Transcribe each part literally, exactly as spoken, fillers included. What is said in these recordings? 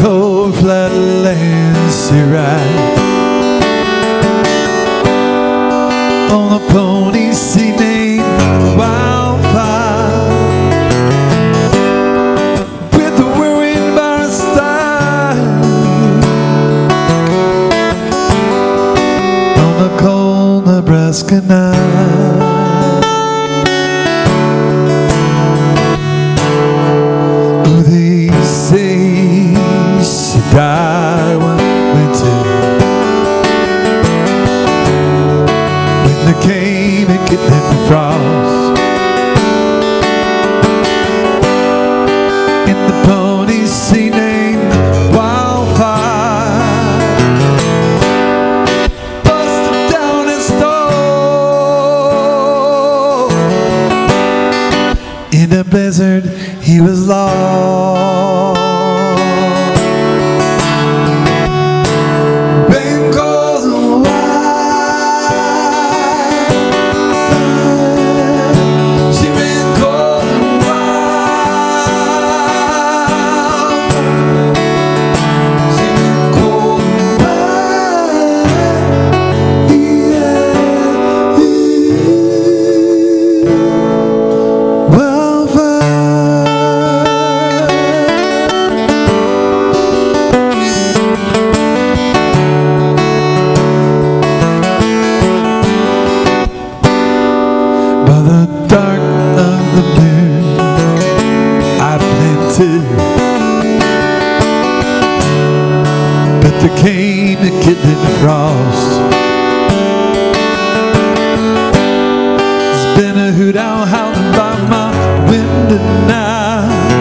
cold flatlands to ride on a pony she named Wildfire, with the whirring by her side on a cold Nebraska night. Oh, they say she died one winter when there came a kitten frost, and the pony she named Wildfire busted down his stove. In a blizzard he was lost. By the dark of the moon I planted, but there came a kitten frost. There's been a hoot owl howling by my window now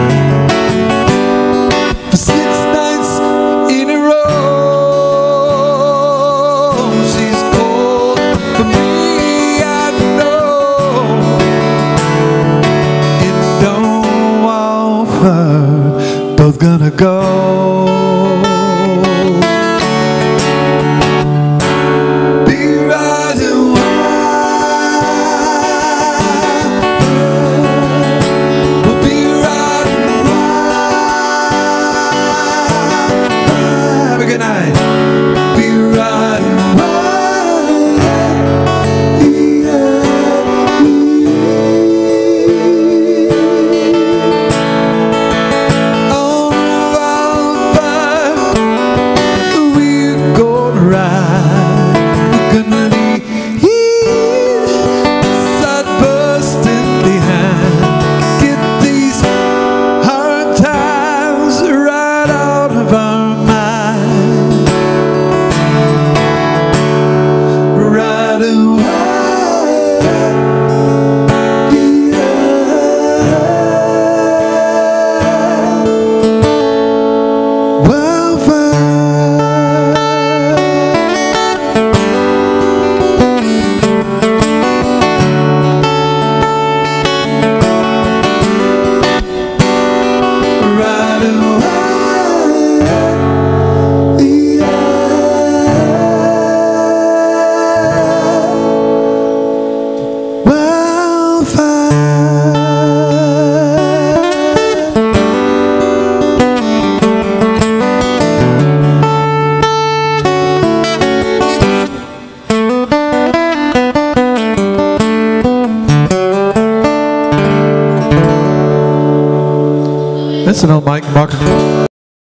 for six nights in a row. She's cold for me, I know. Both gonna go. Be riding wild, we'll be riding wild. Have a good night. Be riding wild, yeah. That's an old Mike Mark.